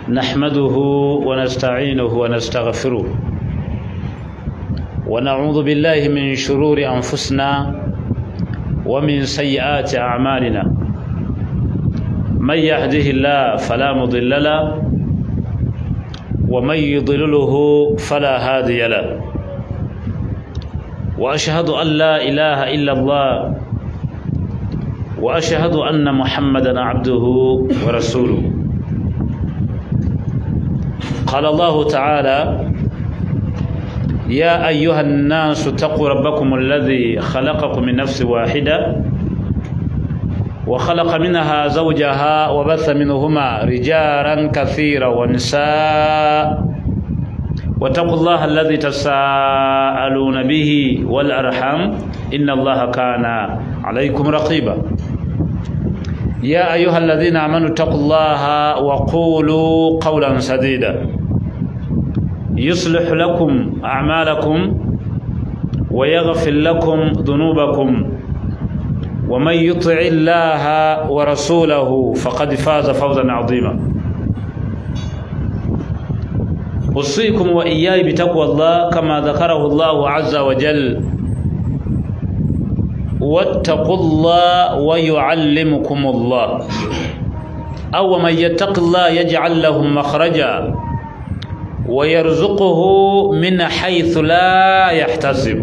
نحمده ونستعينه ونستغفره ونعوذ بالله من شرور أنفسنا ومن سيئات أعمالنا من يهده الله فلا مضل له ومن يضلله فلا هادي له وأشهد أن لا إله إلا الله وأشهد أن محمدا عبده ورسوله. قال الله تعالى: يا أيها الناس اتقوا ربكم الذي خلقكم من نفس واحدة وخلق منها زوجها وبث منهما رجالا كثيرا ونساء واتقوا الله الذي تساءلون به والأرحام إن الله كان عليكم رقيبا. يا أيها الذين آمنوا اتقوا الله وقولوا قولا سديدا يصلح لكم أعمالكم ويغفر لكم ذنوبكم ومن يطع الله ورسوله فقد فاز فوزا عظيما. أوصيكم وإياي بتقوى الله كما ذكره الله عز وجل: واتقوا الله ويعلمكم الله. أو من يتق الله يجعل له مخرجا ويرزقه من حيث لا يحتسب.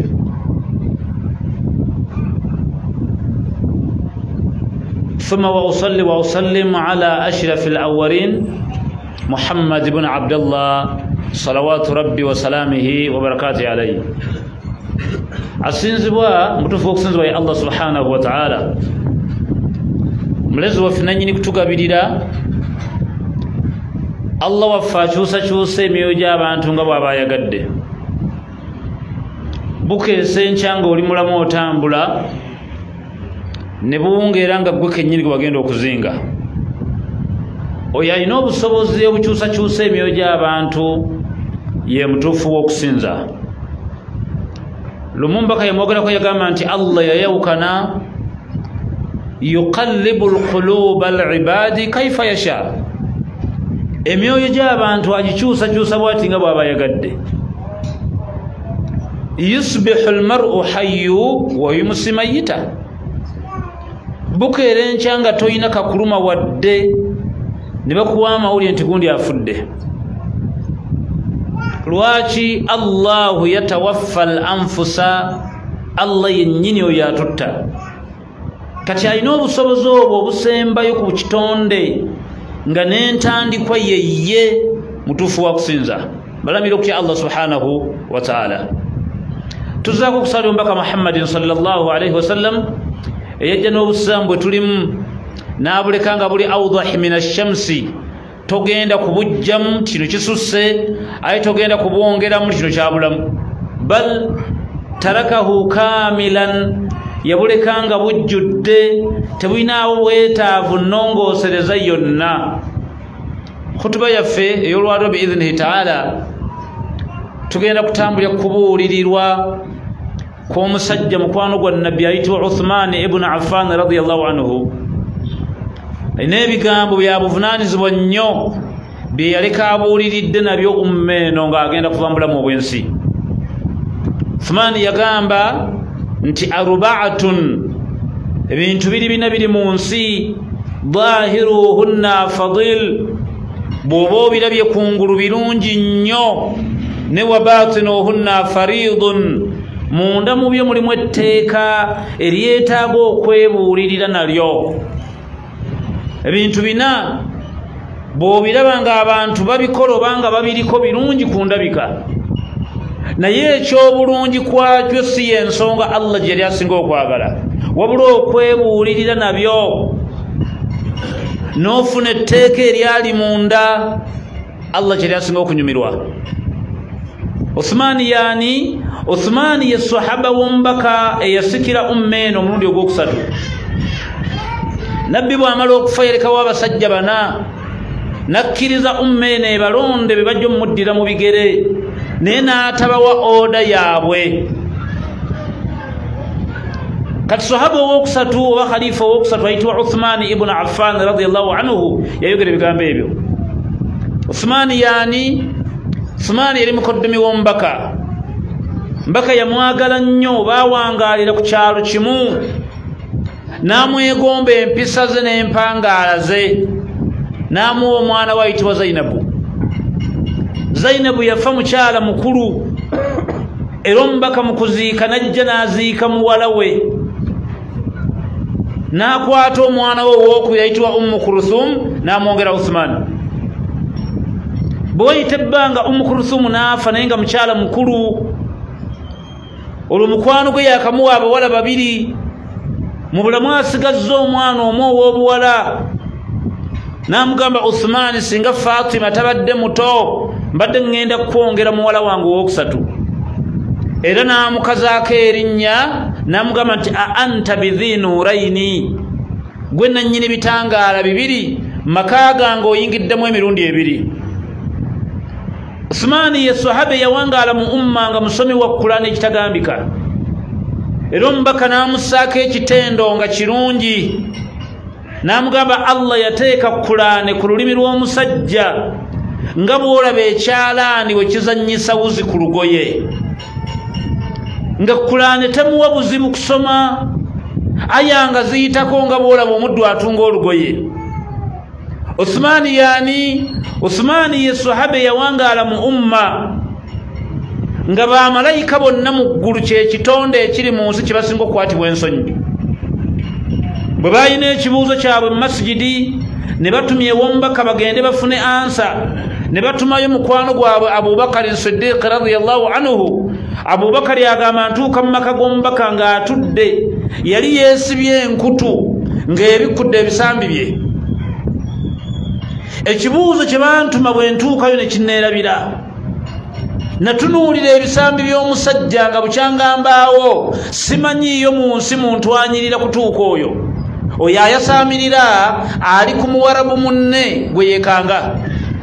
ثم وأصلي وأسلم على أشرف الأولين محمد بن عبد الله صلوات ربي وسلامه وبركاته عليه. asinzibwa mutufu okusinzibwa ya Allah subhanahu wa ta'ala, mulezi waffe nannyini kutugabirira. Allah waffe akyusakyusa emyoyo gy'abantu nga bw'aba ayagadde. bukeesa enkya nga oli mulamu otambula, ne buwungeera nga gwe kennyini gwe wagenda okuzinga. oyo alina obusobozi obukyusakyusa emyoyo gy'abantu, ye mutuufu w'okusinza. Lumumba yamwogerako yagamba nti Allah yayawukana yuqallibu alquluba alibadi kaifa yasha. emyoyo gy'abantu agikyusakyusa bw'ati nga bw'aba yagadde. yusbihu almar'u hayyu wa yumsi mayita. bukeera enkya nga toyina kakuluma wadde ne bakuwa amawulire nti gundi afudde. lwaki? Allahu yatawaffa al-anfusa, Allah yennyini oyo yatutta. kati alina obusobozi obwo obusembayo ku kitonde nga n'entandikwa yeye mutuufu wa kusinza. balamira okutya Allah subhanahu wa ta'ala. tuzaako okusala omubaka Muhammadin sallallahu alaihi wasallam eyajja n'obusiraamu bwe tulimu n'abuleka nga buli awdahi min ash-shamsi. togenda kubujjamu kino kisusse, aye togenda kubwongeramu kino kyabulamu. bal tarakahu kamilan, yabuleka nga bujjudde, tebulinawo bwetaavu nnongoosereza yonna. khutuba yaffe ey'olwaliro biidhnihi taala tugenda kutambulira kubuulirirwa kw'omusajja mukwano gwa nabbi ayitibwa Uthman ibn Affan radiyallahu anhu. alina ebigambo bya buvunaanyizibwa nnyo bye yaleka abuuliridde nabyo ummeeno ng'agenda kuva mu bulamu obw'ensi. Uthman yagamba nti arbaatun, ebintu bina biri mu nsi, dhahiruhunna fadil, bw'oba obirabye kungulu birungi nnyo, ne wa batinuhunna faridun, munda mu byo mulimu etteeka eryetaaga okwebuulirira nalyo. ebintu bina bw'obiraba ng'abantu babikola obanga babiriko birungi ku ndabika, naye eky'obulungi kwakyo si y'ensonga Allah gye yali asinga okwagala, wabula okwebuulirira nabyo n'ofuna etteeka eryali munda Allah gye yali asinga okunyumirwa. Uthman yani? Uthman ye sahaba w'omubaka eyasikira ummeeno omulundi ogwokusatu. nabbi bw'amala okufa yalekawo abasajja bana, nakkiriza ummeeno ebalonde be bajja omuddira mu bigere, naye n'atabawa oda yaabwe. kati sahaba owokusatu oba khalifa owokusatu ayitibwa Uthman ibn Affan radiyallahu anhu yayogera ebigambo ebyo. Uthmani yani Uthmani yali mukoddomi w'omubaka. Mbaka yamwagala nnyo, bawangalira ku kyalo kimu, n'amwegomba empisa ze n'empangaala ze, n'amuwa omwana we ayitibwa Zainabu. Zainabu yafa mukyala mukulu, era omubaka mu kuziika n'ajja n'aziika muwala we, n'akwata omwana we ow'okubiri ayitibwa Ummu Kulthum n'amwongera Uthmani. Bwe wayita ebbanga Ummu Kulthum n'afa naye nga mukyala mukulu. Olwo mukwano gwe yakamuwa abawala babiri, mu bulamu asigazza omwana omu ow'obuwala. N'amugamba Uthmani, singa Fatima tabadde muto mbadde ŋŋenda kwongera muwala wange ow'okusatu. Era n'amukazaako erinnya n'amugamba nti anta bidhi nuraini, gwe nannyini bitangaala bibiri, maka gange oyingiddemu emirundi ebiri. Uthmani ye sahabe yawangaala mu umma nga musomi wa Qur'ani ekitagambika. Era omubaka n'amussaako ekitendo nga kirungi, n'amugamba Allah yateeka Qur'ani ku lulimi lw'omusajja nga bw'olaba ekyalaani we kizannyisa wuzi ku lugoye, nga Qur'ani temuwa buzibu kusoma, aya nga ziyitako nga bw'olaba omuddu atunga olugoye. Uthmani yani Uthmani ye sahabe yawangaala mu umma nga bamalayika bonna mu ggulu kye kitonde ekiri mu nsi kye basinga okukwatibwa ensonyi. Bwe balina ekibuuzo kyabwe mu masijidi ne batumya ew'omubaka bagende bafune ansa, ne batumayo mukwano gwabwe Abubakari Siddiq radiyallahu anhu. Abubakari agamba ntuuka mu maka g'omubaka ng'atudde, yali yeesibye enkutu ng'ebikudde ebisambi bye. Ekibuuzo kye bantuma bwe ntuukayo ne kinneerabira. Natunuulira ebisambi by'omusajja nga bukyangambaawo, simanyiiyo mu nsi muntu anyirira kutuuka oyo. Oyo ayasaamirira ali ku muwarabu munne gwe yeekanga.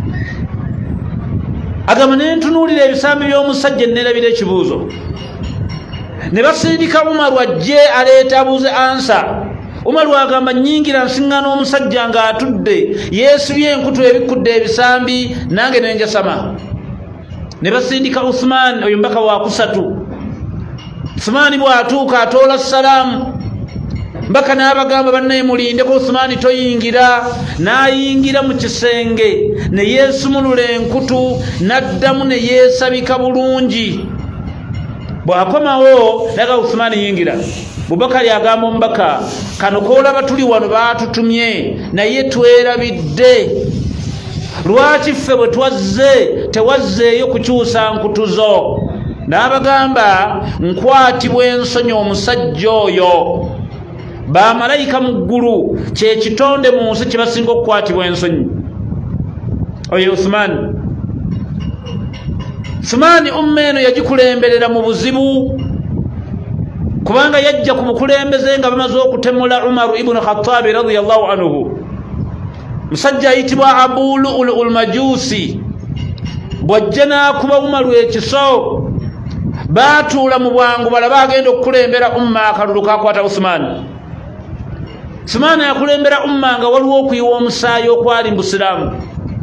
Agamba ne ntunuulira ebisambi by'omusajja nneerabira ekibuuzo. Ne basindika Umaru ajje aleeta abuuze ansa. Umaru agamba nnyingira nsiŋŋana omusajja ng'atudde yeesibye enkutu ebikudde ebisambi, nange ne njasama. Ne basindika Uthmani, oyo mbaka wa kusatu. Uthmani bw'atuuka atoola salaamu, mbaka n'abagamba bannaye mulindeko Uthmani toyingira. N'ayingira mu kisenge ne yeesumulula enkutu, n'addamu ne yeesabika bulungi. Bw'akomawo naga Uthmani yingira. Bubakari agamba omubaka, kano koolaba tuli wano baatutumye naye twerabidde. Lwaki ffe bwe twazze tewazzeeyo kukyusa nkutuzo? N'abagamba nkwatibwa ensonyi omusajja oyo. Bamalayika mu ggulu kye kitonde mu nsi kye basinga okukwatibwa ensonyi. Oyo Uthmani. Uthmani umma eno yagikulemberera mu buzibu, kubanga yajja ku bukulembeze nga bamaze okutemula Umaru ibn Khattab radiyallahu anhu. Musajja ayitibwa Abu Lu'lu al-Majusi bw'ajja n'akuba Umaru ekiso, baatuula mu bwangu balaba agenda okukulembera umma, akalulu kakwata Uthmani. Uthmani yakulembera umma nga waliwo okuyiwa omusaayi okwali mu Busiraamu.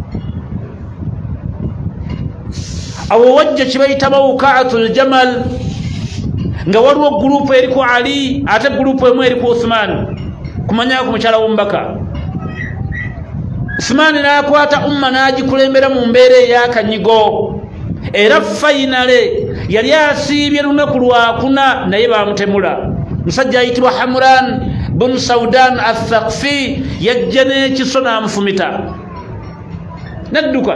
Awo wajja kibayita Mawqa'atul Jamal, nga waliwo gurupu eriku Ali ate gurupu emu eriku Uthmani, kumanyako ku mukyala w'omubaka. Uthmani n'akwata umma n'agikulembera mu mbeera ey'akanyigo, era fayinale yali asiibye lunaku lwakuna naye baamutemula. Musajja ayitibwa Hamran bin Saudan al-Thaqfi yajja n'ekiso n'amufumita n'adduka.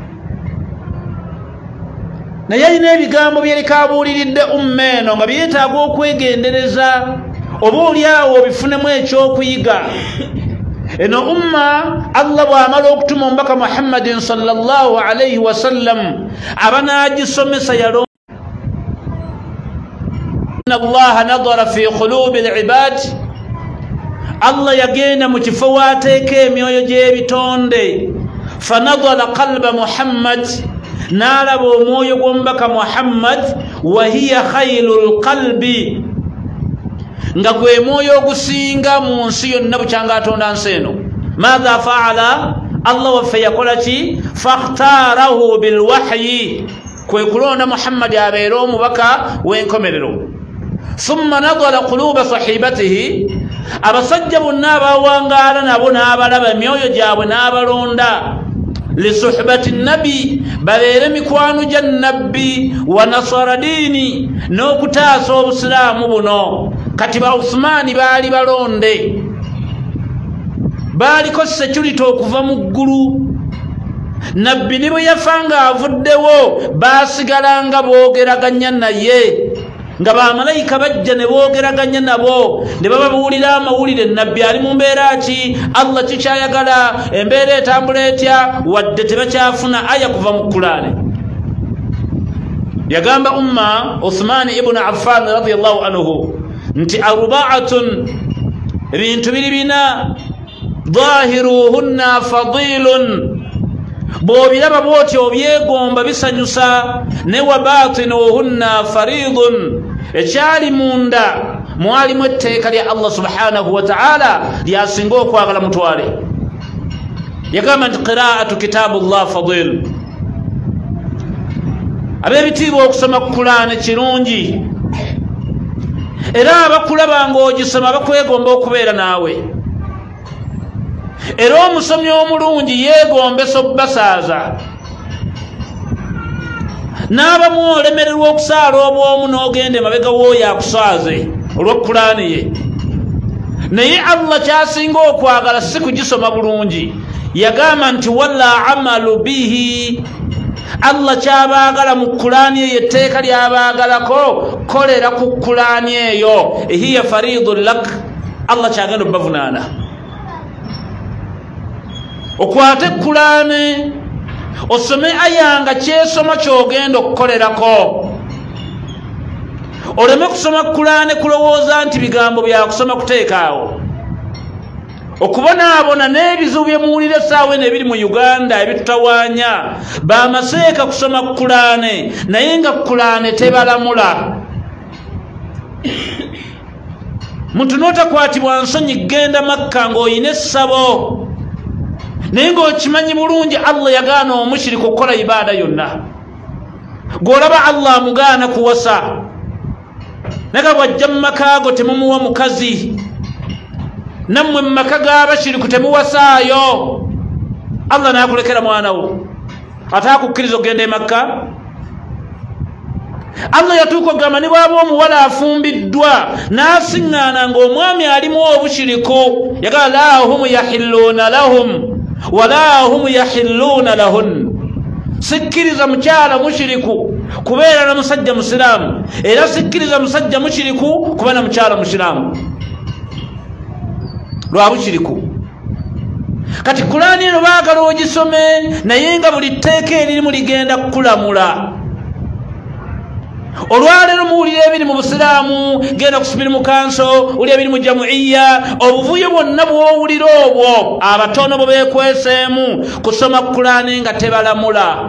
Naye alina ebigambo byereka abuuliridde umma eno nga byetaaga okwegendereza, oba oliawo obifunemu ekyokuyiga. Eno umma Allah bw'amala okutuma omubaka Muhammadin sallallahu alayhi wa sallam aba n'agisomesa yalonda. Inna Allaha nadara fi qulubi al-ibad, Allah yagenda mu kifo waateeka emyoyo gy'ebitonde. Fanadala qalba Muhammad, n'alaba omwoyo gw'omubaka Muhammad, wa hiya khayrul qalbi, nga gwe mwoyo ogusinga mu nsi yonna bukyanga atonda nsi eno. Maadha faala Allah waffe yakola ki fakhtarahu bilwahyi kwe kulonda Muhammad abeere omubaka w'enkomerero thumma nadala quluba sahibatihi abasajja bonna abawangaala nabo n'abalaba emyoyo gyabwe n'abalonda lisuhbati nabi babeere mikwano gya nabbi wa nasara diini n'okutaasa obusiraamu buno kati ba Uthmani baali balonde baaliko security okuva mu ggulu nabbi ne bwe yafa nga avuddewo baasigalanga boogeraganya naye nga bamalayika bajja ne boogeraganya nabo ne bababuulira amawulire nabbi ali mu mbeera ki Allah kikyayagala embeera etambula etya wadde tebakyafuna aya kuva mu Qur'ani yagamba umma Uthman ibn Affan radiyallahu anhu nti arba'atun bintu biri bina dhahiruhunna fadilun bw'obiraba bw'otyo obyegomba bisanyusa ne wa batinuhunna faridun ekyali munda mwalimu etteeka lya Allah subhanahu wa ta'ala lyasinga okwagala mutwale yagamba nti qira'atu kitabullah fadil ab'ebitiibwa okusoma Qur'ani kirungi era abakulaba ng'ogisoma bakwegomba okubeera naawe era omusomi omulungi yeegombesa obbasaaza n'abamu olemererwa okusaala obwomu n'ogenda emabega w'oyo akusaaze olwa Qur'ani ye naye Allah kyasinga okwagala si kugisoma bulungi yagamba nti wala amalu bihi Allah kyabaagala mu Qur'ani eyo etteeka lyabaagalako kolera ku Qur'ani eyo hiya faridun lak Allah kyagenda obbavunaana okwate Qur'ani osome aya nga kyesoma kyogenda okukolerako oleme kusoma Qur'ani kulowooza nti bigambo byakusoma kuteekaawo okubonaabona n'ebizibu bye muwulira essaawa eno ebiri mu Uganda ebitutawaanya bamaseeka kusoma Qur'ani naye nga Qur'ani tebalamula muntu n'otakwatibwa nsonyi genda Makka ng'oyina essabo naye ng'okimanyi bulungi Allah yagaana omushiriku okukola ibaada yonna gw'olaba Allah amugaana kuwasa naga bw'ajja mu maka go temumuwa mukazi nammwe mu maka g'abashiriku temuwasaayo Allah n'akulekera mwana wo ate akukkiriza okugenda e Makka Allah yatuuka okugamba ne bw'aba omuwala afumbiddwa n'asiŋŋaana ng'omwami alimu obushiriku yagala laa hum yahilluuna lahum wala hum yahilluuna lahun sikkiriza mukyala mushiriku kubeera na musajja musiraamu era sikkiriza musajja mushiriku kuba na mukyala musiraamu lwa bushiriku kati Qur'ani eno baagala ogisome naye nga buli tteeka eririmu ligenda kukulamula olwaleero muwulira ebiri mu busiraamu genda kusubira mu kanso uli ebiri mu jamuiya obuvuyo bwonna bw'owulira obwo abatono bo beekweseemu kusoma Qur'ani nga tebalamula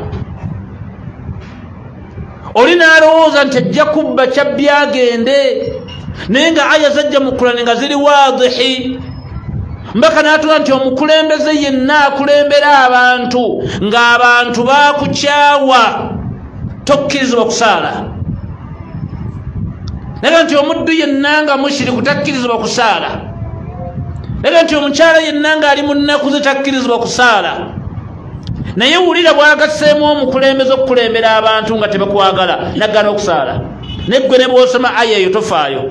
oli n'alowooza nti ajja kubba kyabbyagende naye nga aya zajja mu Qur'ani nga ziri waadihi mbaka n'atula nti omukulembeze yenna akulembera abantu ng'abantu baakukyawa tokkirizibwa kusaala naye nti omuddu yenna nga mushiriku takkirizibwa kusaala naye nti omukyala yenna nga ali mu nnaku ze takkirizibwa kusaala naye wulira bwagaseemu omukulembeze okukulembera abantu nga tebakwagala nagana okusaala neggwe ne bw'osoma aya eyo tofaayo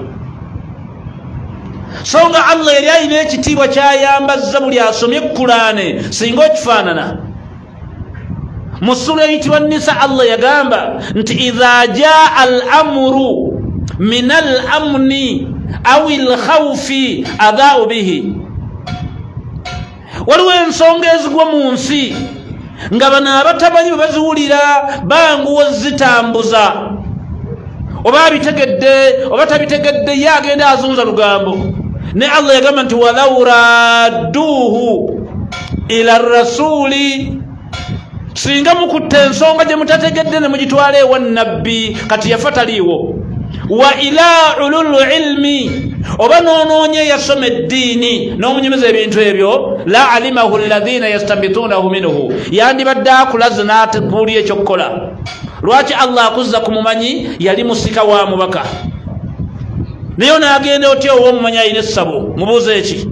so nga Allah yali alina ekitiibwa kyayambazza buli asomye Qur'ani singa okifaanana mu sura eyitibwa Nisa Allah yagamba nti idha jaa al-amru min al-amni aw al-khawfi adhaa'u bihi waliwo ensonga ezigwa mu nsi nga bano abatamanyi bwe baziwulira banguwa zitambuza oba abitegedde oba tabitegedde ye agenda azunza lugambo ne Allah yagamba nti walau radduuhu ila rasuli singa mukutte ensonga gye mutategedde ne mugitwala ewa nabbi kati yafa taliiwo wa ila ulul ilmi oba nonoonye yasoma eddiini n'omunyumiza ebintu ebyo la alimahu alladhina yastambituunahu minhu yandibadde akulaze n'ateguulya ekyokukola. Lwaki Allah akuzza ku mumanyi yali musika wa mubaka naye n'agenda otya ow'omumanyi alina essabo mubuuze eki?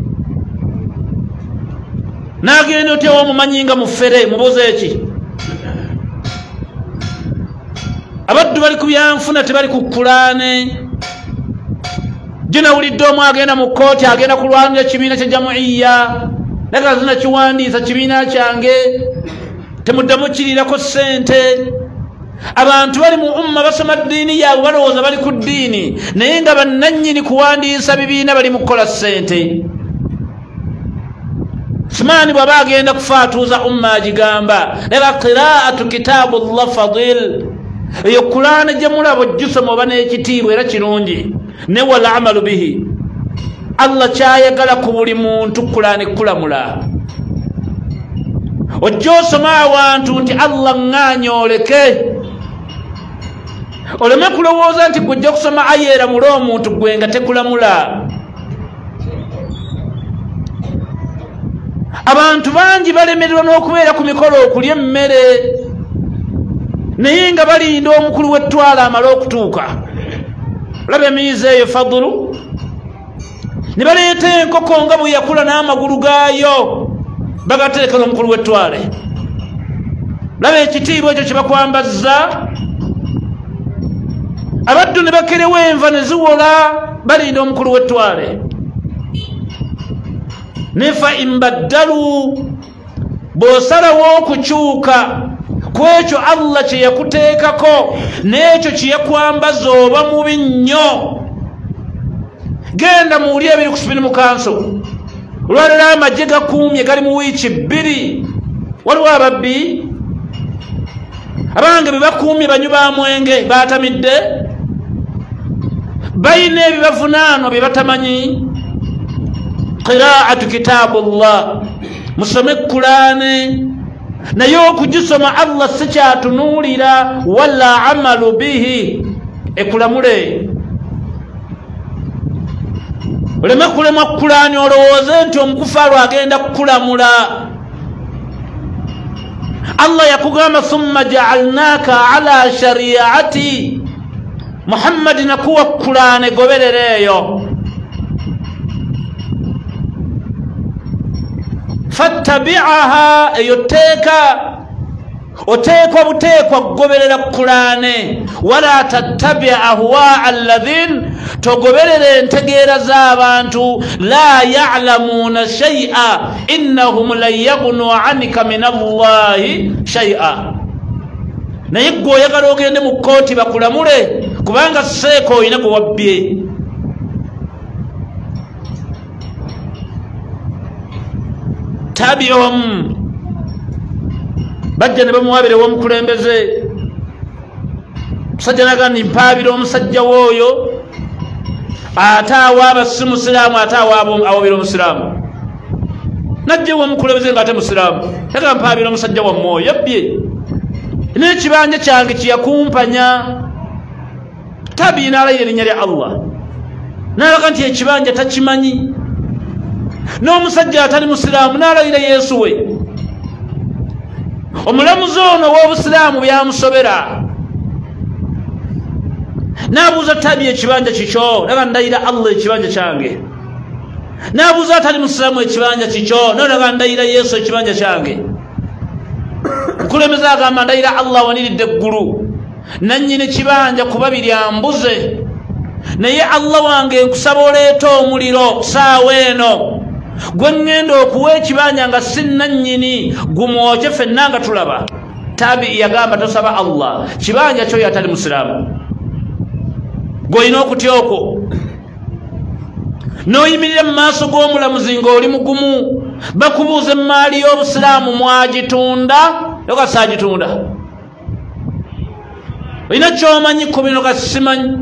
N'agenda otya ow'omumanyi nga mufere mubuuze eki? Abaddu bali ku byanfuna tebali ku Kulaane. Ginawulidde omu agenda mu kkooti agenda kulwanira ekibiina kya Jamuiya naga zina kiwandiisa kibiina kyange temuddamu kirirako ssente. Abantu bali mu umma basoma ddiini yaabwe balowooza bali ku ddiini naye nga bannannyini kuwandiisa bibiina bali mu kukola ssente. Simaani bw'aba agenda kufaatuuza umma agigamba naga qiraatu kitaabullah fadil eyo Kulaane gye mulaba ojjusoma oba n'ekitiibwa era kirungi ne wal amalu bihi. Allah kyayagala ku buli muntu Kulaane kulamula. Ojja osoma awantu nti Allah ŋŋaanya oleke oleme kulowooza nti gujja kusoma aya eramula omuntu gwe nga tekulamula. Abantu bangi balemererwa n'okubeera ku mikolo okulya emmere naye nga balinda omukulu w'ettwala amala okutuuka. Laba emiyiza eyo fadulu ne baleeta enkoko nga bwe yakula n'amagulu gaayo bagateeka n'omukulu w'ettwale. Laba ekitiibwa ekyo kye bakwambazza. Abaddu ne bakerewo enva ne ziwola balinda omukulu w'ettwale. Ne fa imbaddalu bw'osalawo okukyuka ku ekyo Allah kye yakuteekako n'ekyo kye yakwambaza oba mubi nnyo, genda muwuli ebiri ku Supreme Council. Olwaleero amagye gakuumye gali mu wiiki 2. Waliwo ababbi abange be bakuumye banywi ba mwenge baatamidde bayina ebibavunaanwa bye batamanyi. Qiraatu kitaabullah musome Kulaane naye okugisoma Allah si kyatunuulira wala amalu bihi ekulamule. Oleme kulemwa Kulaane olowooze nti omukufaalu agenda kukulamula. Allah yakugamba thumma ja'alnaaka ala shari'ati Muhammad nakuwa Kulaane goberera eyo. Fattabi'aha eyo teeka oteekwa buteekwa kugoberera Kulaane wala tattabi' ahwaa alladhin togoberera entegeera z'abantu la ya'lamuuna shay'a innahum lan yaghnu 'anka min Allahi shay'a. Naye gwe oyagala ogende mu kkooti bakulamule kubanga seeko oyina gwe wabbye. Tabi'uhum bajja ne bamuwabira ew'omukulembeze. Musajja nagamba mpaabira omusajja w'oyo ate awaaba si musiraamu ate awabira omusiraamu. Najja ew'omukulembeze nga ate musiraamu yagamba mpaabira omusajja wammwe oyo yabbye n'ekibanja kyange kyeyakumpanya. Tabi n'alayira erinnya lya Allah n'alaga nti ekibanja takimanyi. N'omusajja atali musiraamu n'alayira Yesu we. Omulamuzi ono w'obusiraamu byamusobera n'abuuza Tabi ekibanja kikyo naga ndayira Allah ekibanja kyange. N'abuuza atali musiraamu ekibanja kikyo naga ndayira Yesu ekibanja kyange. Mukulembeze agamba ndayira Allah waniridde eggulu nannyini kibanja kuba biryambuze naye Allah wange nkusaba oleeta omuliro saawa eno gwe ŋŋenda okuwa ekibanja nga si nannyini gumwokye ffenna nga tulaba. Tabi yagamba tosaba Allah kibanja kyo yatali musiraamu. Gw'olina okutya okwo n'oyimirira mu maaso g'omulamuzi ng'oli mugumu bakubuuza emmaali y'obusiraamu mwagitunda oba saagitunda. Olina ky'omanyi ku bino kati simanyi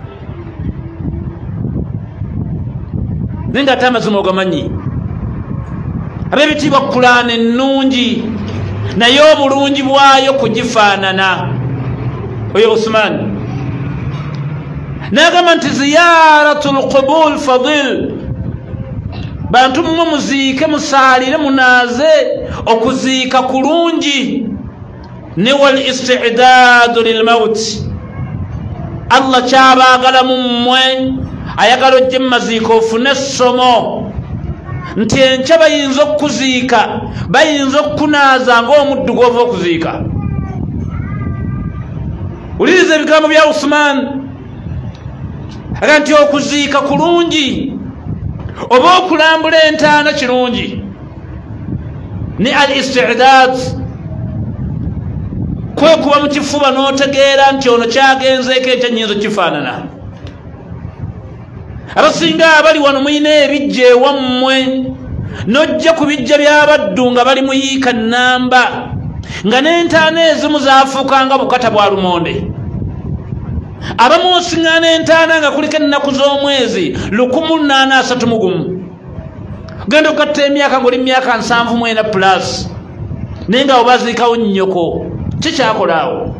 naye ng'ate amazima ogamanyi. Ab'ebitiibwa Kulaane ennungi naye obulungi bwayo kugifaanana. Oyo Usman nagamba nti ziyaratul qubul fadil bantu mmwe muziike musaalire munaaze okuziika kulungi ne wal isti'daadu lilmauti Allah kyabaagala mu mmwe ayagala ojje mu maziiko ofune essomo nti enkya bayinza okukuziika bayinza okukunaaza ng'omuddu gw'ova okuziika. Uliriza ebigambo bya Uthman aga nti okuziika kulungi oba okulambula entaana kirungi ni al isti'daad kwe kuba mu kifuba n'otegeera nti ono kyagenzeeko ekyannyinza kifaanana. Abasinga abali wano muyina ebijja ewammwe n'ojja ku bijja by'abaddu nga bali muyiika nnamba nga n'entaana ezimu zaafuukanga bukata bwa lumonde. Abamu osiŋŋaana entaana nga kuliko ennaku z'omwezi 1831 genda okugatta emyaka ng'oli myaka 74 plus naye nga obaziikawo nnyoko kikyakola awo.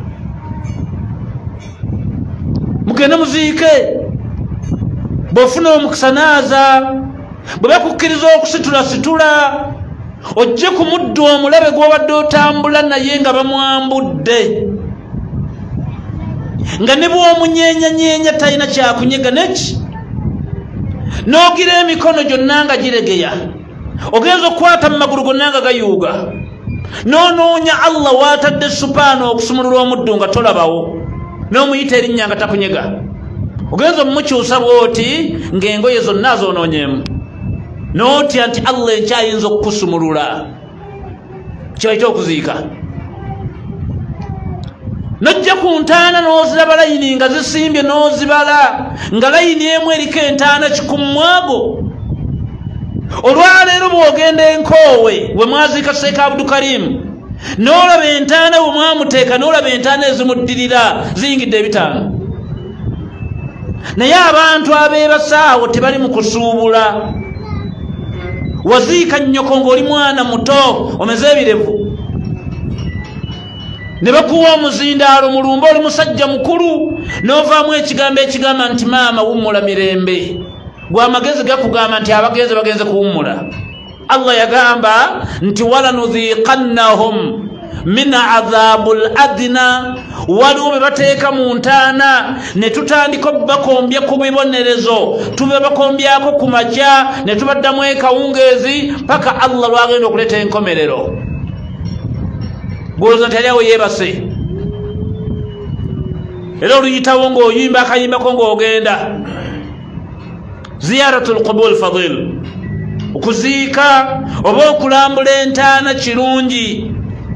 Mugende muziike bw'ofuna omukisa naaza bwe bakukkiriza okusitula ojje ku muddu omulabe gw'obadde otambula naye nga bamwambudde nga ne bw'omunyeenya talina kyakunyega neki n'ogira emikono gyonna nga giregeya ogenza okukwata mu magulu gonna nga gayuuga n'onoonya Allah waatadde supaano okusumulula omuddu nga tolabawo n'omuyita erinnya nga takunyega ogenza omumukyusa bw'oti ng'engoye zonna zoonoonyeemu n'otya nti Allah ekyayinza okukusumulula kibayita okuziika. Nojja ku ntaana n'oziraba layini nga zisimbye n'ozibala nga layini emu eriko entaana 100. Olwaleero bw'ogenda enkoowe we mwaziika Sheikh Abdul Karim n'olaba entaana we mwamuteeka n'olaba entaana ezimuddirira ziyingidde 5. Naye abantu abeebasaawo tebali mu kusuubula. Waziika nnyoko ng'oli mwana muto omeze ebirevu ne bakuwa omuzindaalo mulumba oli musajja mukulu n'ovaamu ekigambo ekigamba nti maama wummula mirembe gwe amagezi gakugamba nti abagenzi bagenze kuwummula. Allah yagamba nti walanudhiqannahum min adhabul adna waliwo be bateeka mu ntaana ne tutandika obakombya ku bibonerezo tube bakombyako ku makya ne tubaddamu ekawungeezi paka Allah lwagenda okuleeta enkomerero. Gwoza nti aliawo yeebase era oluyitawo ng'oyimba akayimbako ng'ogenda. Ziyaratul qubul fadil okuziika oba okulambula entaana kirungi.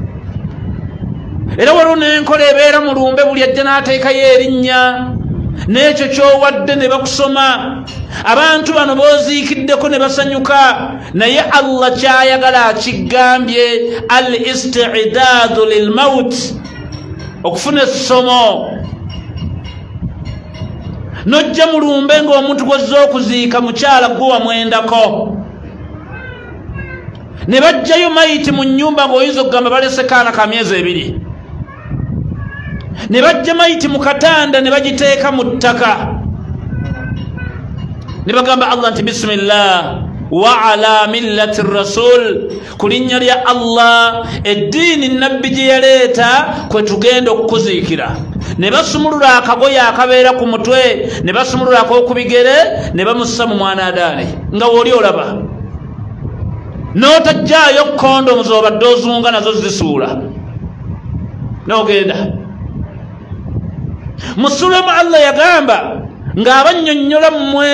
Era waliwo n'enkola ebeera mu lumbe buli ajja n'ateekayo erinnya n'ekyo ky'owadde ne bakusoma. Abantu bano booziikiddeko ne basanyuka naye Allah kyayagala akigambye al isti'daadu lil maut okufuna essomo. Nojja mu lumbe ng'omuntu gw'ozza okuziika mukyala gwe wamwendako ne bajjayo mayiti mu nnyumba ng'oyinza okugamba balese kaana ka myezi 2 ne bajja mayiti mu katanda ne bagiteeka mu ttaka ne bagamba Allah nti bismillah wa ala millati rasul ku linnya lya Allah eddiini nabbi gye yaleeta kwe tugenda okukuziikira. Ne basumulula akagoye akabeera ku mutwe ne basumulula ak'okubigere ne bamussa mu mwanadaani nga w'oli olaba n'otajjaayo kondomu z'obadde ozunga nazo zisuula n'ogenda musulemu. Allah yagamba ng'abannyonnyola mmwe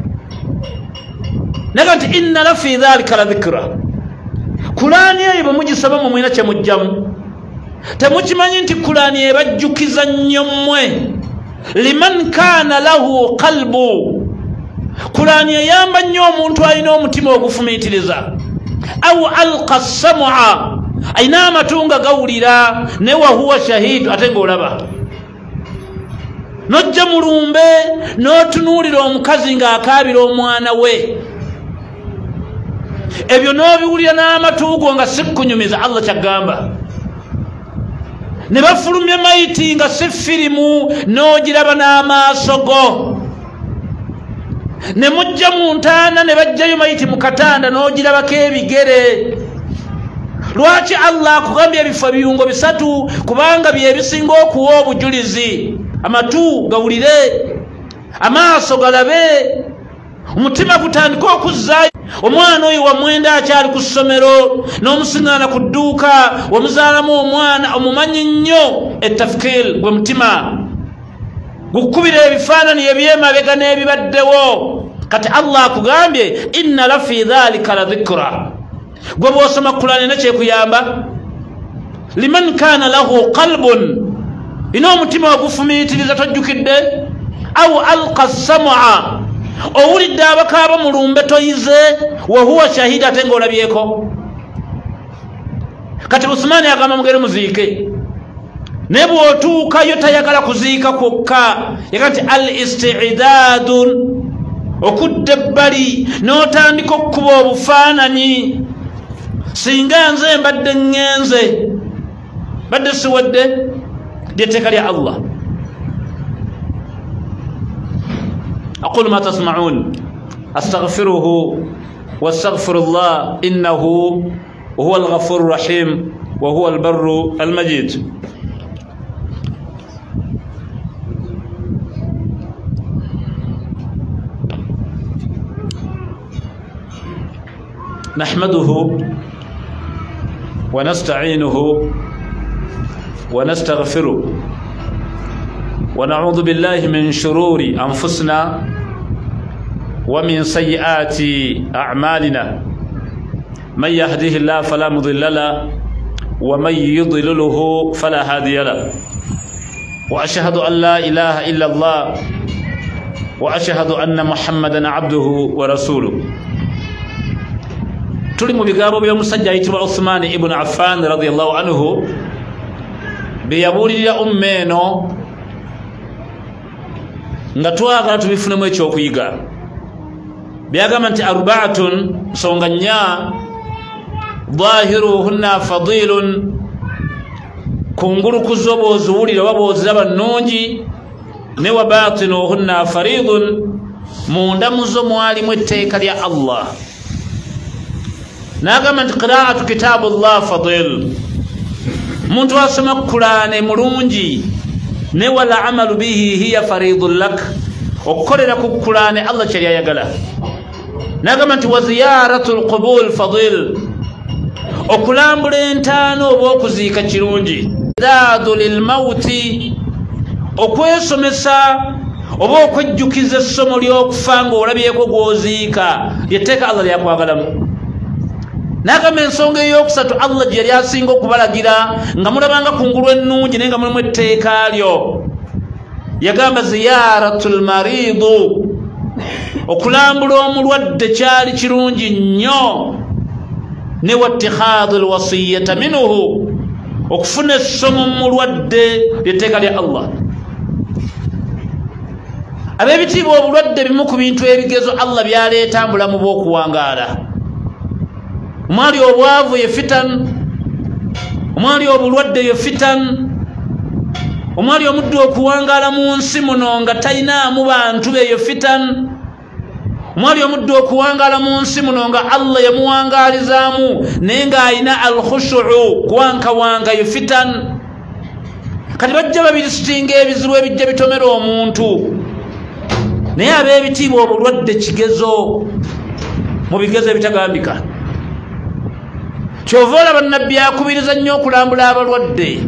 naga nti inna la fi dhalika la dhikra. Kulaani eyo bwe mugisaba mu mwina kye mujjamu temukimanyi nti kulaani ebajjukiza nnyo mmwe liman kaana lahu qalbu. Kulaani eyamba nnyo omuntu alina omutima ogufumiitiriza au alqa sam'a ayina amatu nga gawulira ne wa huwa shahidu ate ng'olaba. Nojja mu lumbe n'otunuulira omukazi ng'akaabira omwana we ebyo n'obiwulira n'amatu go nga si kunyumiza. Allah kyagamba ne bafulumya mayiti nga si firimu n'ogiraba n'amaaso go ne mujja mu ntaana ne bajjayo mayiti mu katanda n'ogirabako ebigere. Lwaki Allah akugambye ebifo biyungo bisatu? Kubanga bye bisinga okuwa obujulizi. Amatu gawulire, amaaso galabe, omutima gutandika okuzaayo. Omwana oyo wamwenda akyali ku ssomero n'omusiŋŋaana ku dduuka, wamuzaalamu omwana omumanyi nnyo. Etafukil gwe mutima gukubira ebifaananyi eby'emabega n'ebibaddewo. Kati Allah akugambye inna lafi dhalika la dhikra. Gwe bw'osoma Qur'ani nekyekuyamba liman kana lahu qalbun, ina omutima ogufumiitiriza tojjukidde, au alqa sam'a, owulidde abakaaba mu lumbe toyize, wa huwa shahida, ate ng'olabyeko. Kati Usmani agamba mugere muziike, ne bw'otuukayo tayagala kuziika kwokka, yaga nti al isti'daadun, okudda ebbali n'otandika okkuba obufaananyi. Singa nze mbadde ngenze, badde siwadde lyetteeka lya Allah. أقول ما تسمعون أستغفره واستغفر الله إنه هو الغفور الرحيم وهو البر المجيد. نحمده ونستعينه ونستغفره ونعوذ بالله من شرور أنفسنا ومن سيئات أعمالنا من يهده الله فلا مضل له ومن يضلله فلا هادي له وأشهد أن لا إله إلا الله وأشهد أن محمدا عبده ورسوله. tuli mu bigambo by'omusajja ayitibwa Uthman ibn Affan radiyallahu anhu bye yabuulirira eno nga twagala tubifunemu ekyokuyiga. Byagamba nti arbaatun, nsonga nnya, dhahiruhunna fadilun, kungulukuzo bw'oziwulira oba bw'oziraba nnungi, ne wa batinuhunna faridun, munda muzo mwalimu etteeka lya Allah. N'agamba nti qiraatu kitaabullah fadil, muntu asoma Qur'ani mulungi, ne wala amalu bihi hiya faridun lak, okukolera ku Qur'ani Allah kyali ayagala. N'agamba nti wa ziyaratul qubul fadil, okulambula entaano oba okuziika kirungi. Daadu lil mauti, okwesomesa oba okwejjukiza essomo ly'okufa ng'olabyeko gw'oziika, lyetteeka Allah lyakwagalamu. N'agamba ensonga ey'okusatu Allah gye yali asinga okubalagira nga mulabanga kungulu ennungi naye nga mulimu etteeka lyo. Yagamba ziyaratul maridu, okulambula omulwadde kyali kirungi nnyo, ne wattikhadul wasiyata minhu, okufuna essomo mulwadde lyetteeka lya Allah. Ab'ebitiibwa obulwadde bimu ku bintu ebigezo Allah byaleeta mubulamu bw'okuwangaala. Omwali obwavu ye fitan, omwali obulwadde ye fitan, omwali omuddu okuwangaala mu nsi muno nga talinaamu bantu be ye fitan, omwali omuddu okuwangaala mu nsi muno nga Allah yamuwangaalizaamu naye ng'alina alkhushu'u, kuwankawanga ye fitan. Kati bajja babirisitinga ebizibu ebijja bitomera omuntu, naye ab'ebitiibwa obulwadde kigezo mu bigezo ebitagambika. Kyova olaba Nabbi akubiriza nnyo okulambula abalwadde.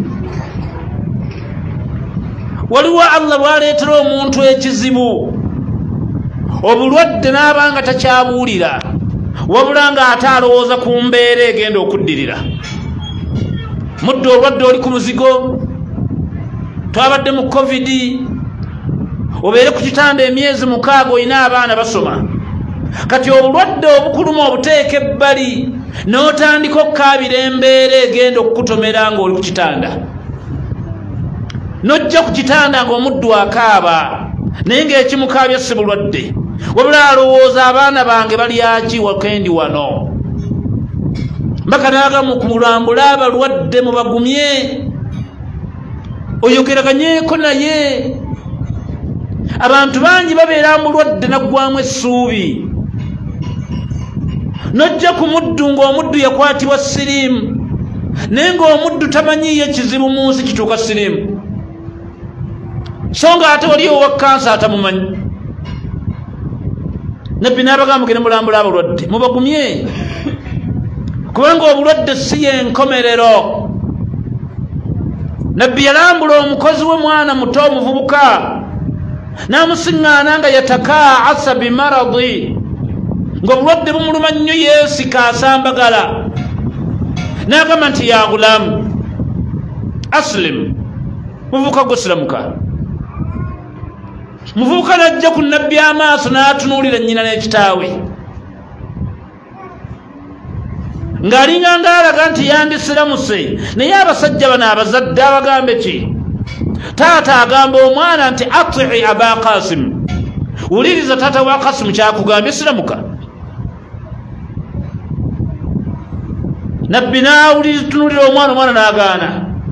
Waliwo Allah bw'aleetera omuntu ekizibu, obulwadde n'abanga takyabuulira, wabula ng'ate alowooza ku mbeera egenda okuddirira. Mudde olwadde oli ku muzigo, twabadde mu Covid, obeere ku kitanda emyezi 6 olina abaana basoma. Kati obulwadde obukuluma obuteeka ebbali, n'otandika okukaabira embeera egenda okukutomera ng'oli ku kitanda. N'ojja ku kitanda ng'omuddu akaaba, naye ng'ekimukaabya si bulwadde, wabula alowooza abaana bange balyaki wakendi wano. Mbaka naaga mu kulambula abalwadde mubagumye, oyogeraganyeko naye. abantu bangi babeera mulwadde naggwamu essuubi nojja ku muddu ng'omuddu yakwatibwa siriimu naye ng'omuddu tamanyiiyo ekizibu mu nsi kituuka siriimu so nga ate waliyo owa kansa atamumanyi nabbi n'abagamba mugende mulambula abalwadde mubagumye kubanga obulwadde si yenkomerero nabbi yalambula omukozi we mwana muto omuvubuka n'amusiŋŋaana nga yatakaasa bimaradi ng'obulwadde bumuluma nnyo yeesika asambagala n'agamba nti ya gulaamu asilimu muvubuka gusiramuka muvubuka n'ajja ku nabbi amaaso n'atunuulira nnyina n'ekitaawe ng'alinga ng'alaga nti yandisiramuse naye abasajja bano abazadde abagambe ki taata agamba omwana nti atii aba kasimu wuliriza taata wa kasimu kyakugambye siramuka nabbi n'awulitunulira omwana n'agaana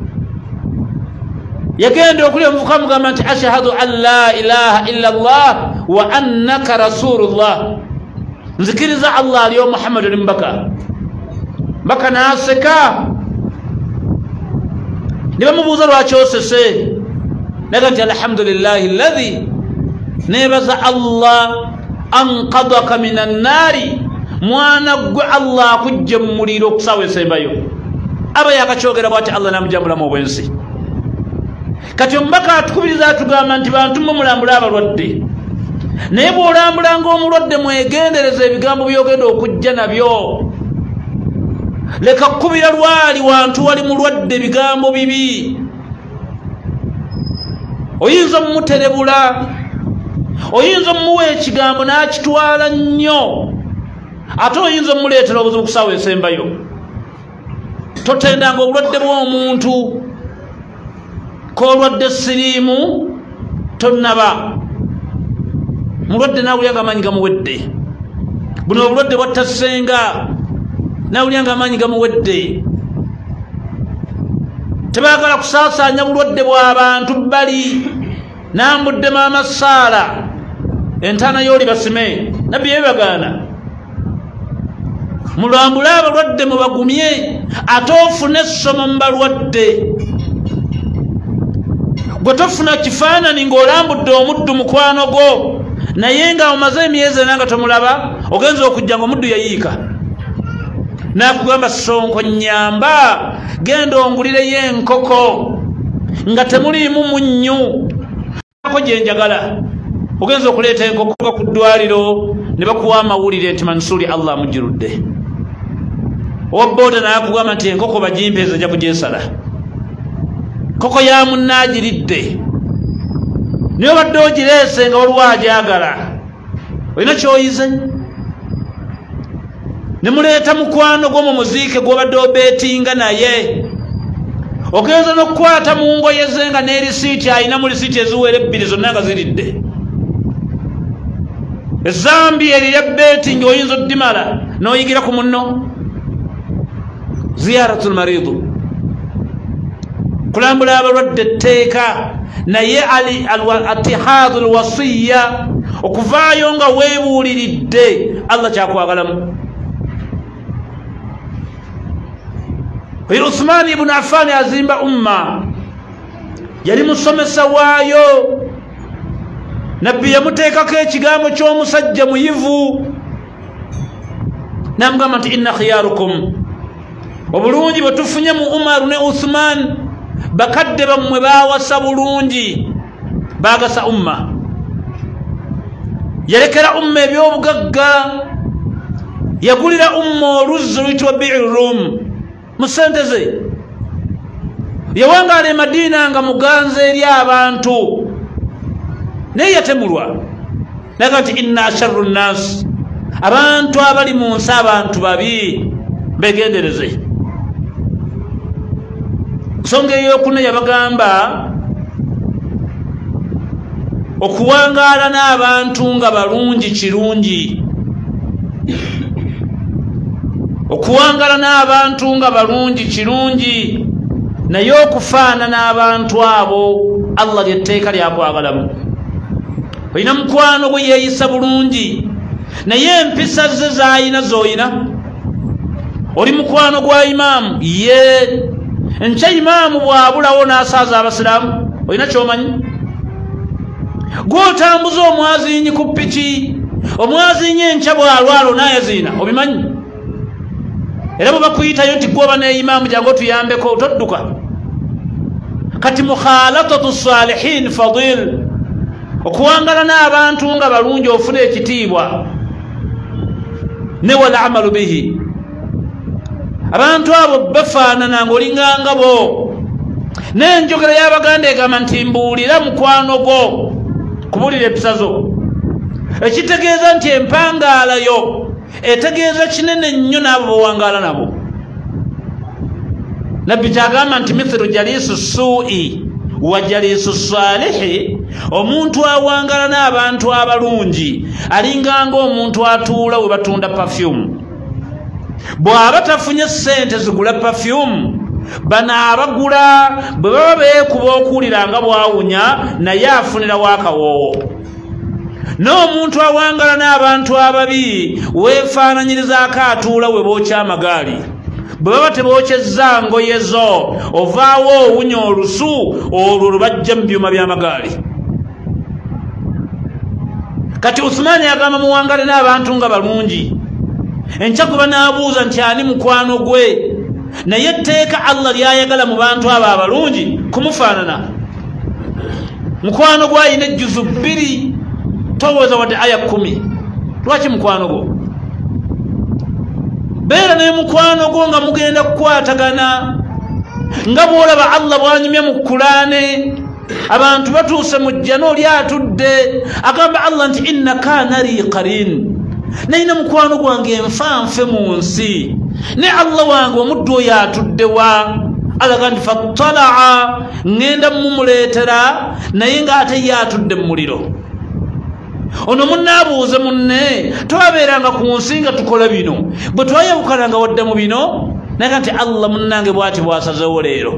yagenda okuli omuvubuka mugamba nti ashhadu an la ilaha illa allah wa annaka rasulullah nzikiriza allah aliyo muhammadu ali mbaka mbaka n'aseka ne bamubuuza lwaki osese naga nti alhamdulillahi alladhi nebaza allah anqadaka min annaari mwana gwe allah akujja mu muliro okusaawa esembayo aba yakakyogera bwati allah namujambulamu obwensi kati omubaka atukubiriza atugamba nti bantu mwe mulambula abalwadde naye bw'olambulanga omulwadde mwegendereza ebigambo byogenda okujja nabyo leka kkubira lwali wantu wali mulwadde ebigambo bibi oyinza omumuterebula oyinza omumuwa ekigambo n'akitwala nnyo ate oyinza omuleetera obuzibu kusaawa esembayo totendanga obulwadde bw'omuntu kolwadde siriimu tonnaba mulwadde nawulyanga amaanyi gamuwedde buno obulwadde bwattasenga nawulyanga amaanyi gamuwedde tebaagala kusaasaanya bulwadde bw'abantu bali nambuddemu amasaala entaana y'oli basime nabbi yebibagaana mulambule abalwadde mubagumye ate ofune essomo mu balwadde gwe tofuna kifaanani ng'olambudde omuddu mukwano gwo naye nga omaze emyezi ena nga tomulaba ogenza okujja ng'omuddu yayiika n'akugamba sonko nyamba genda ongulireyo enkoko nga temuliimu munnyu ako gye njagala ogenza okuleeta enkoko ku ddwaliro ne bakuwa amawulire nti Mansuuri Allah amujjirudde owabooda n'akugamba nti enkoko bagimpeeza ajja kugyesala koko ya munnagiridde niyo badde ogireese nga waliwo agyagala olina kyoyize ne muleeta mukwano gwo mu muziike gw'obadde obeetinga naye ogenza n'okukwata mu ngoye ze nga n'erisiiti alina mu lisiiti eziwera ebbiri zonna nga ziridde ezambi erya beetingi oyinza oddimala n'oyigira ku munno ziyaratul maridu kulambula abalwadde etteeka naye atihadu lwasiya okuvaayo nga weebuuliridde Allah kyakwagalamu oyo Uthman ibn Affan azimba umma yali musomesa waayo nabbi yamuteekako ekigambo ky'omusajja muyivu namugamba nti inna khiyarukum obulungi bwe tufunye mu Umaru ne Uthman bakadde bammwe baawasa bulungi baagasa umma yalekera umma ebyobugagga yagulira umma oluzzi luyitibwa bi'ir rum mu ssente ze yawangaala e Madiina nga muganza eri abantu naye yatemulwa naga nti inna sharru nnaasi abantu abali mu nsi abantu babi begendereze nsonga eyokuna yabagamba okuwangaala n'abantu nga balungi kirungi okuwangaala n'abantu nga balungi kirungi naye okufaana n'abantu abo Allah lyetteeka lyakwagalamu oyina mukwano gwe yeeyisa bulungi naye empisa ze zayina zoyina oli mukwano gwa imaamu ye nkya imaamu bwabulawo n'asaaza abasiraamu olina kyomanyi gwotambuza omwazinyi ku ppiki omwazinyi enkya bwalwala onayaziina obimanyi era bwe bakuyitayo nti gwoba ne imaamu jangu otuyambeko todduka kati mukhalatatu salihin fadil okuwangala n'abantu nga balungi ofuna ekitiibwa ne wal amalu bihi abantu abo bafaanana ng'olinganga bo n'enjogera y'Abaganda egamba nti mbuulira mukwano gwo kubuulira empisa zo ekitegeeza nti empangaala yo etegeeza kinene nnyo n'abo bowangaala nabo nabbi kyagamba nti mithilu jaliisu suu'i wa jaliisu saalihi omuntu awangala n'abantu abalungi alinganga omuntu atuula we batunda perfume bw'aba tafunye ssente zigula perfume bano abagula bwe baba beekuba okuwulira nga bwawunya naye afunirawo akawoowo n'omuntu awangala n'abantu ababi weefaananyirizaako atuula we bookya amagaali bwe baba tebookyezza ngoye zo ovaawo owunya olusu olwo lubajja mu byuma by'amagaali kati Uthmani yagamba muwangale n'abantu nga balungi enkya kuba n'abuuza nti ani mukwano gwe naye etteeka Allah lyayagala mu bantu abo abalungi kumufaanana mukwano gwayina ejjuzu 2 towooza wadde aya 10 lwaki mukwano gwo beera ne mukwano gwo nga mugenda kukwatagana nga bw'olaba Allah bw'anyumya mu Kulaane abantu batuuse mu jjana oli atudde agamba Allah nti inna kaana li qarin nayina mukwano gwange nfanfe mu nsi ne Allah wange omuddu oyo atuddewa alaga nti fattalaa ŋŋenda mumuleetera naye ng'ate ye atudde mu muliro ono munnaabuuze munne twabeeranga ku nsi nga tukola bino bwe twayawukananga wadde mu bino naye nti Allah munnange bw'ati bw'asazewo leero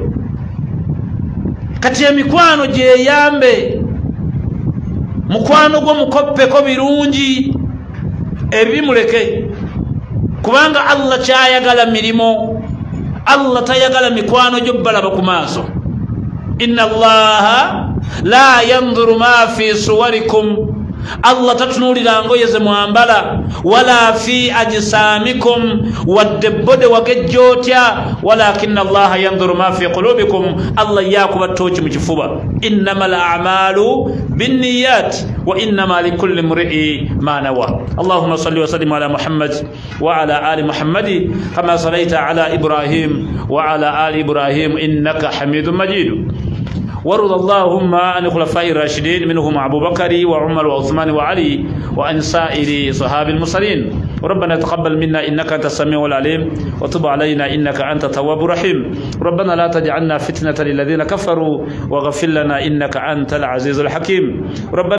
kati emikwano gyeyambe mukwano gwo mukoppeko birungi ebimuleke kubanga Allah kyayagala mirimo Allah tayagala mikwano gyo balaba ku maaso inna Allaha la yanzuru ma fi suwarikum Allah tatunulira ngoye ze mwambala wala fi ajsamikum wadde bode wagejjotya walakinna Allah yanzuru ma fi qulubikum Allah yakuba tochi mu kifuba innamal a'malu binniyat wa innama likulli imri'in ma nawa Allahumma salli wa sallim ala Muhammad wa ala ali Muhammad kama sallaita ala Ibrahim wa ala ali Ibrahim innaka Hamidum Majid وارض اللهم عن الخلفاء الراشدين منهم أبو بكر وعمر وعثمان وعلي وعن سائر صحاب المرسلين ربنا تقبل منا إنك أنت السميع العليم وتب علينا إنك أنت التواب الرحيم ربنا لا تجعلنا فتنة للذين كفروا واغفر لنا إنك أنت العزيز الحكيم ربنا